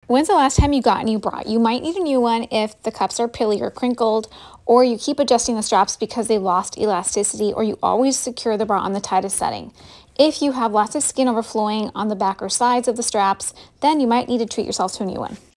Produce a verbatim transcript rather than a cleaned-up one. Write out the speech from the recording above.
When's the last time you got a new bra? You might need a new one if the cups are pilly or crinkled, or you keep adjusting the straps because they lost elasticity, or you always secure the bra on the tightest setting. If you have lots of skin overflowing on the back or sides of the straps, then you might need to treat yourself to a new one.